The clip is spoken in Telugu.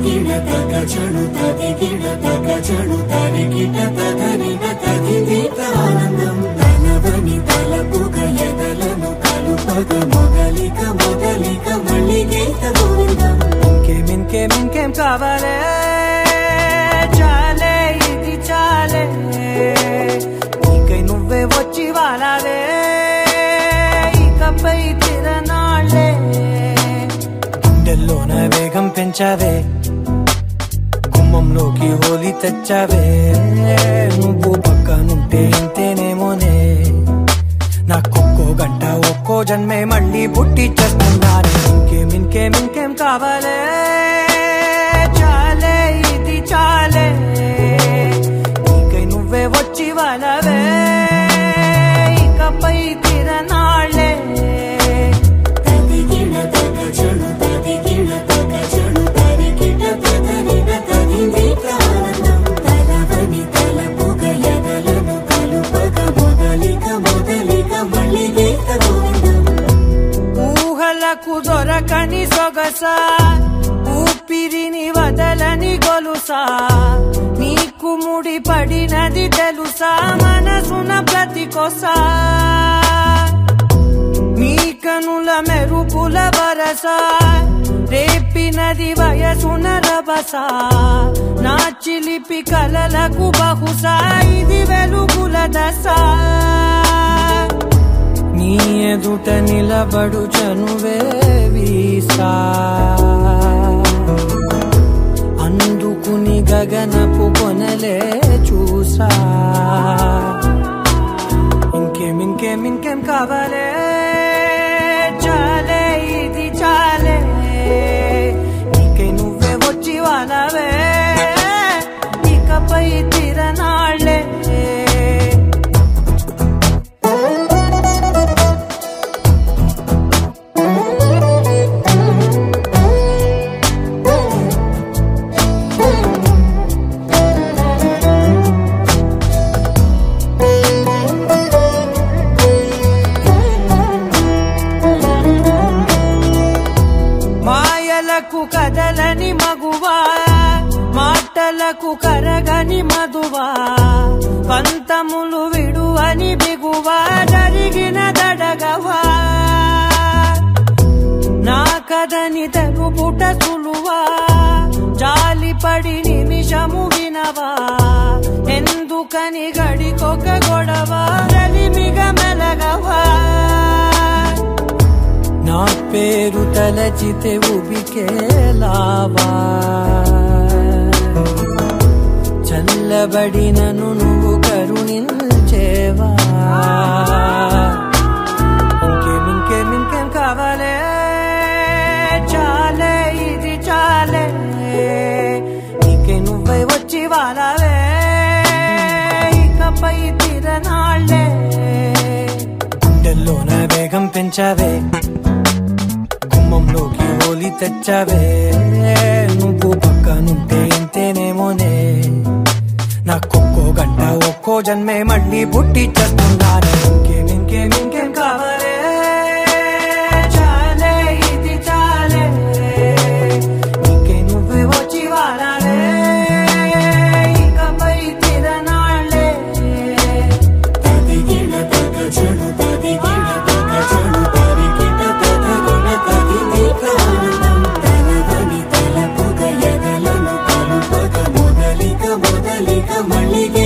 తదిగిడ తగ చడు తదిగిడ తగ చడు తరిగిట తదరిన తదిదీత ఆనందం తలవని తలపుగ ఎదలను కలుపగ మొదలిక మొదలిక మళ్ళీ గీత గోవిందం ఇంకేం కావాలే చాలే ఇది చాలే నీకై నువ్వే వచ్చి వాలాలే ఇకపై తిరనాళ్ళే గుండెల్లోన వేగం పెంచావే గుమ్మంలోకి హోలీ తెచ్చావే నువ్వు పక్కనుంటే ఇంతేనేమోనే నాకొక్కో గంట ఒక్కో జన్మే మళ్ళీ పుట్టి చేస్తున్నాను ఇంకేం కావాలే చాలే ఇది చాలే నీకై నువ్వే వచ్చి వాలవే ఇకపై తిరనాళ్ళే తదిగిడ తగ చడు తదిగిడ తగ చడు తరిగిట తదరిన తదిదీత ఆనందం తలవని తలపుగ ఎదలను కలుపగ మొదలిక మొదలిక మళ్ళీ గీత గోవిందం ఊహలకు దొరకని సొగసా ఊపిరిని వదలని గొలుసా నీకు ముడి పడినది తెలుసా మనసున ప్రతి కొసా నీ కనుల మెరుపుల వరసా రేపినది వయసున రభసా నా చిలిపి కలలకు బహుశా ఇది వెలుగుల దశ నీ ఎదుట నిలబడు చనువే వీసా అందుకుని గగనపు కొనలే చూసా ఇంకేం కావాలే చాలే ఇది చాలే నీకై నువ్వే వచ్చి వాలవే ఇకపై తిరనాళ్ళే మాయలకు కదలని మగువా మాటలకు కరగని మధువా పంతములు విడువని బిగువా జరిగిన దడగవా నా కదని తెలుపుట సులువా జాలిపడి నిమిషము వినవా ఎందుకని గడికొక గొడవ రలిమిగ మెలగవా నా పేరు తలచితే ఉబికేలావా చల్లబడినను నువ్వు కరుణించేవా ఇంకేం కావాలే చాలే ఇది చాలే నీకే నువ్వై వచ్చి వాలవే ఇకపై తిరనాళ్ళే గుండెల్లోన వేగం పెంచావే గుమ్మంలోకి హోలీ తెచ్చావే నువ్వు పక్కనుంటే ఇంతేనేమోనే నాకొక్కో గంట ఒక్కో జన్మే మళ్ళీ పుట్టి చేస్తున్నాను ఇంకేం కావాలే చాలే ఇది చాలే నీకే నువ్వే వచ్చి వాలాలే ఇకపై తిరనాళ్ళే తదిగిడ తగ చడు తదిగిడ తగ చడు తరిగిట తదరిన తదిదీత ఆనందం తలవని తలపుగ ఎదలను కలుపగ మొదలిక మొదలిక మళ్ళీ